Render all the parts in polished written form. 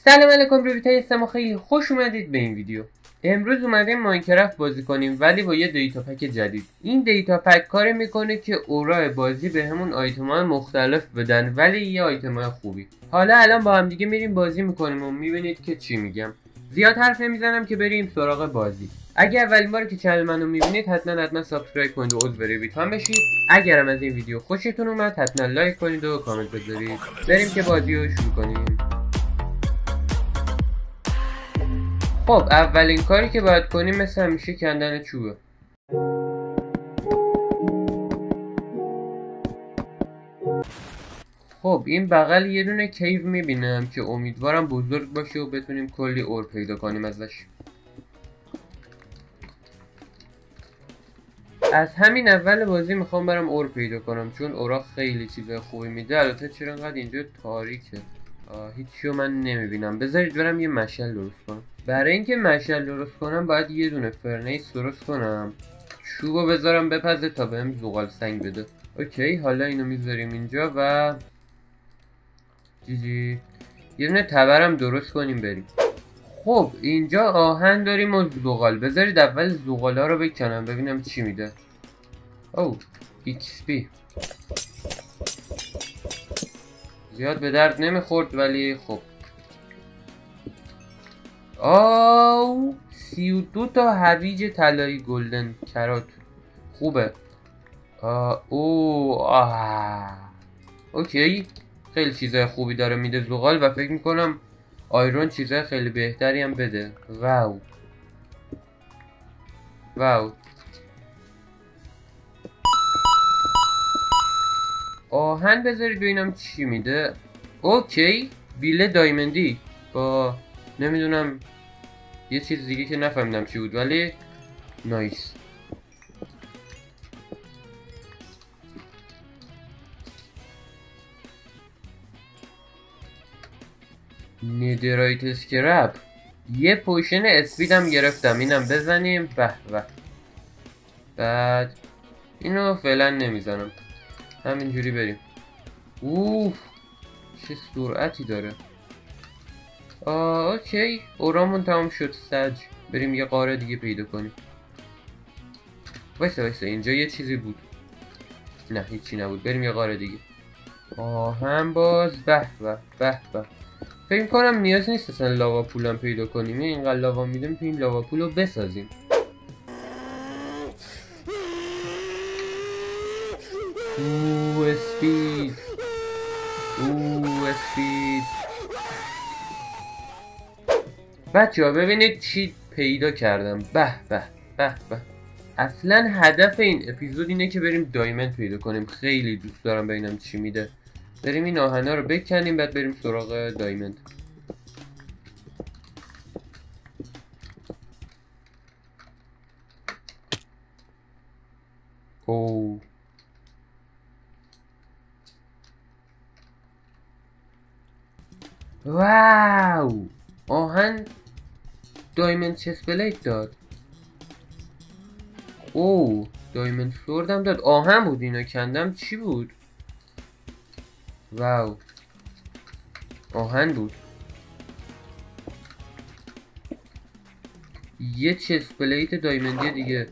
سلام علیکم رویتای هستم و خیلی خوش اومدید به این ویدیو. امروز اومدیم ماینکرافت بازی کنیم ولی با یه دیتا پک جدید. این دیتا پک کار میکنه که اورای بازی به همون آیتم‌های مختلف بدن ولی یه آیتم‌های خوبی. حالا الان با هم دیگه میریم بازی میکنیم و میبینید که چی میگم. زیاد حرف نمیزنم که بریم سراغ بازی. اگر اولین باره که چنل منو میبینید حتما سابسکرایب کنید و عضو ریویت هم بشید. اگرم از این ویدیو خوشتون اومد حتما لایک کنید و کامنت بذارید. بریم که بازی رو شروع کنیم. خب اولین کاری که باید کنیم مثل همیشه کندن چوبه. خب این بغل یه دونه کیو میبینم که امیدوارم بزرگ باشه و بتونیم کلی اور پیدا کنیم ازش. از همین اول بازی میخوام برم اور پیدا کنم چون اورا خیلی چیزای خوبی میده. البته چرا انقدر اینجا تاریکه؟ هیچیو من نمیبینم. بذارید برم یه مشعل درست کنم. برای اینکه مشعل درست کنم باید یه دونه فرنیس درست کنم، چوبو بذارم بپزه تا بهم زغال سنگ بده. اوکی حالا اینو میذاریم اینجا و جیجی یه دونه تبرم درست کنیم بریم. خب اینجا آهن داریم و زغال. بذارید اول زغالا رو بکنم ببینم چی میده. او XP زیاد به درد نمیخورد ولی خب. 32 تا هویج طلایی گلدن کرات خوبه. اوکی خیلی چیزای خوبی داره میده زغال و فکر میکنم آیرون چیزای خیلی بهتری هم بده. واو آهن بذارید ببینم چی میده. اوکی بیله دایمندی با نمیدونم یه چیز دیگه که نفهمیدم چی بود ولی نایس. نیدرایت اسکرپ یه پوشن اسپیدم گرفتم اینم بزنیم. به بعد اینو فعلا نمیزنم همینجوری بریم. چه سرعتی داره. اوکی اورامون تمام شد. سج بریم یه قاره دیگه پیدا کنیم. وایسا اینجا یه چیزی بود. نه هیچی نبود. بریم یه قاره دیگه. هم باز. به فکر کنم نیاز نیست اصلا لاوا پولم پیدا کنیم. اینقدر لاوا میدیم تو این لاوا پول رو بسازیم. اسپید بچه ها ببینید چی پیدا کردم. به اصلا هدف این اپیزود اینه که بریم دایمند پیدا کنیم. خیلی دوست دارم ببینم چی میده. بریم این آهنا رو بکنیم بعد بریم سراغ دایمند. واو آهن دایمند چست پلیت داد. دایمند سوردم داد. آهن بود اینو کندم. چی بود؟ واو آهن بود. یه چست پلیت دایمندی دیگه.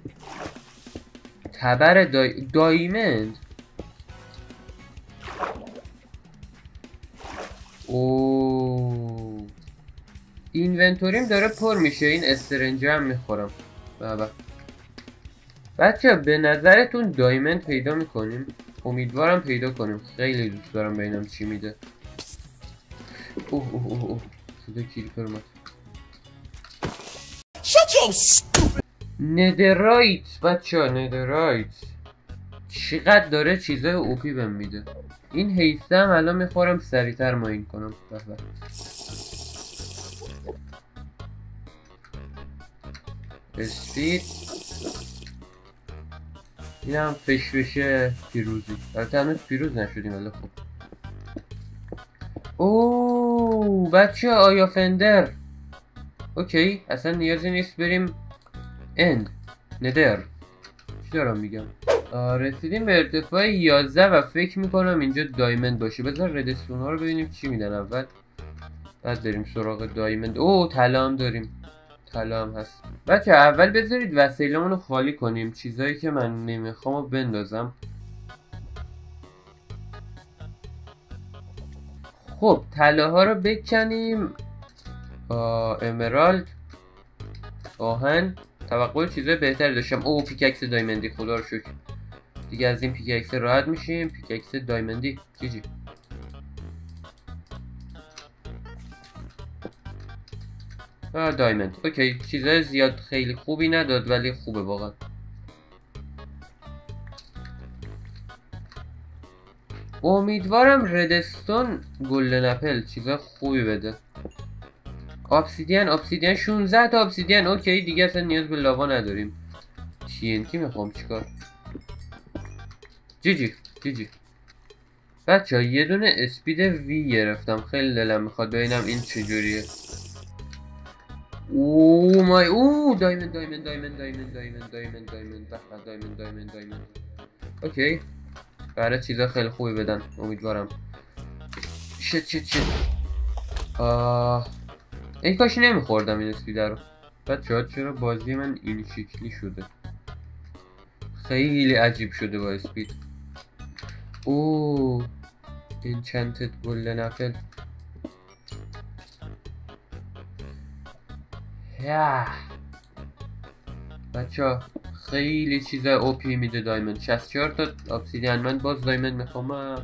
تبر دایمند. اینونتوریم داره پر میشه. این استرنجه هم میخورم. بچه به نظرتون دایمند پیدا میکنیم؟ امیدوارم پیدا کنیم. خیلی دوست دارم ببینم چی میده. صدا کریپر اومد. ندرایت بچه ها ندرایت چقدر داره چیزای اوپی بهم میده. این حیثه هم الان میخورم سریعتر ماین کنم. اسپید این هم فشفشه پیروزی. البته هنوز پیروز نشدیم ولی خب. بچه آیا فندر. اوکی اصلا نیازی نیست بریم ندر. چی دارم میگم؟ رسیدیم به ارتفاع 11 و فکر میکنم اینجا دایمند باشه. بذار ردستون ها رو ببینیم چی میدن اول. بعد بریم سراغ دایموند. اوه طلا هم داریم، طلا هم هست. بچه اول بذارید وسایلمون رو خالی کنیم، چیزایی که من نمیخوام رو بندازم. خب طلاها رو بکنیم. امرالد، آهن. توقع چیزای بهتری داشتم. اوه پیککس دایموندی، خدا رو شکر دیگه از این پیککس راحت میشیم. پیککس دایموندی جی. دایموند اوکی. چیزای زیاد خیلی خوبی نداد ولی خوبه واقعا. امیدوارم ردستون گلدن اپل چیزای خوبی بده. obsidian 16 تا obsidian. اوکی دیگه اصلا نیاز به لاوا نداریم. TNT میخوام چیکار. جی بچه یه دونه اسپید وی گرفتم، خیلی دلم میخواد ببینم این چجوریه. اوه مای دایموند. اوکی برای چیزا خیلی خوبی بدن امیدوارم. شت این کاشی نمیخوردم این اسپیده رو. بچه‌ها چرا بازی من این شکلی شده؟ خیلی عجیب شده با اسپید. اوه انچنتد گلدن اپل. بچه‌ها خیلی چیزا اوپی میده دایموند. 64 تا obsidian. من باز دایموند میخوام.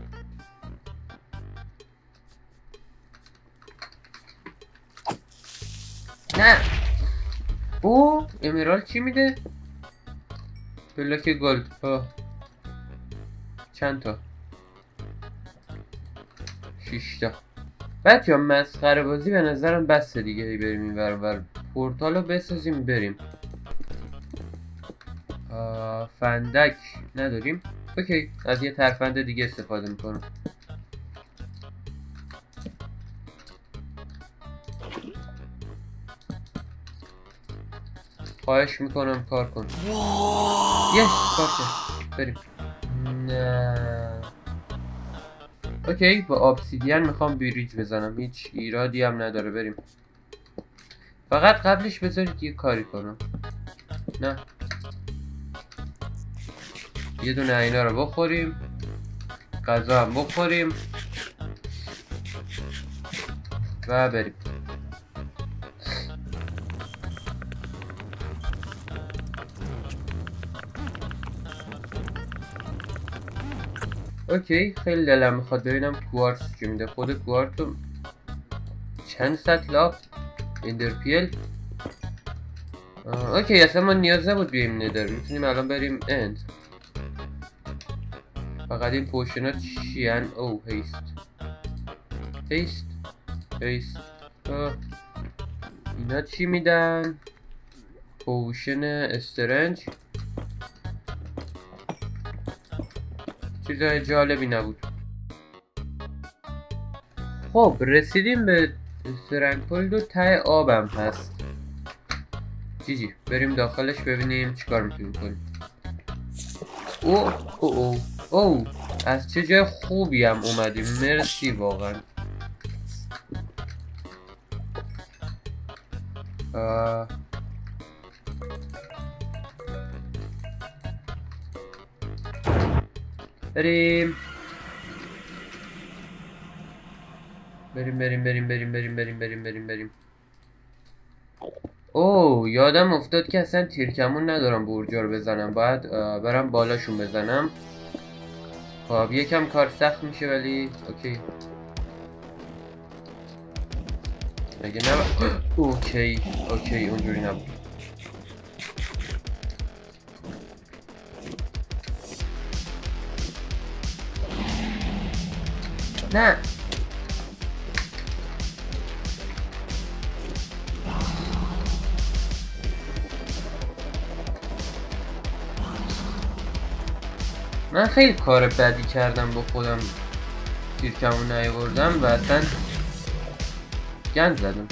نه او امرالد چی میده؟ بلاک گلد. چند تا؟ 6 تا. بچه‌ها مسخره بازی به نظرم بسته دیگه. بریم این ور پورتالو بسازیم بریم. فندک نداریم. اوکی از یه ترفند دیگه استفاده میکنم. خواهش میکنم کار کن. یس کار کن بریم. نه اوکی با obsidian میخوام بریج بزنم، هیچ ایرادی هم نداره. بریم فقط قبلش بذارید یه کاری کنم. نه یه دونه اینا رو بخوریم، غذا هم بخوریم و بریم. اوکی خیلی دلم میخواد ببینم کوارتز چی میده. خود کوارتز چند ست لاف اندرپیل. اوکی اصلا ما نیاز نبود بیایم ندر، میتونیم الان بریم اند. فقط این پوشن ها چی هن؟ او هیست اینا چی میدن؟ پوشن استرنج چیزای جالبی نبود. خب رسیدیم به استرنگهولد و ته آبم هست. جی بریم داخلش ببینیم چیکار میتونیم کنیم. او از چه جای خوبی هم اومدیم، مرسی واقعا. بریم اوه یادم افتاد که اصلا تیرکمون ندارم برجا رو بزنم، باید برم بالاشون بزنم. خب یکم کار سخت میشه ولی اوکی. مگه اوکی اونجوری نبود. نه من خیلی کار بدی کردم با خودم، تیرکمون نیاوردم و اصلا گند زدم.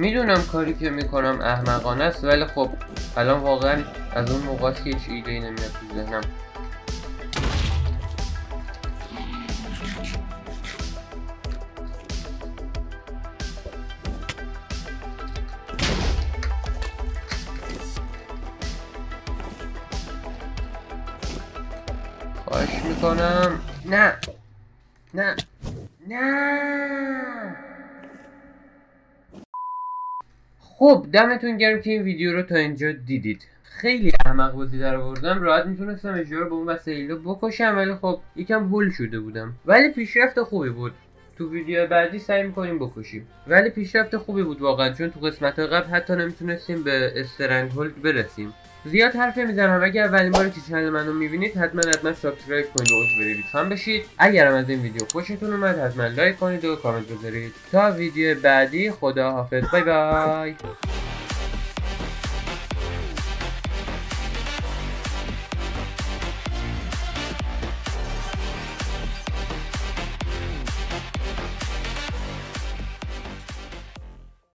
میدونم کاری که میکنم احمقانه است، ولی خب الان واقعا از اون موقع است که هیچ ایده‌ای نمیاد تو ذهنم. خواهش میکنم. نه نه نه. خب دمتون گرم که این ویدیو رو تا اینجا دیدید. خیلی احمق بازی در آوردم. راحت میتونستم اجرا رو به اون وسایل بکشم، ولی خب یکم هول شده بودم. ولی پیشرفت خوبی بود. تو ویدیو بعدی سعی میکنیم بکشیم، ولی پیشرفت خوبی بود واقعا، چون تو قسمت قبل حتی نمیتونستیم به استرنگ هولد برسیم. زیاد حرف نمیزنم. اگر اولین بار که چنل منو میبینید حتما سابسکرایب کنید و عضو وریفیکان بشید. اگرم از این ویدیو خوشتون اومد حتما لایک کنید و کامنت بذارید. تا ویدیو بعدی، خدا حافظ. بای بای.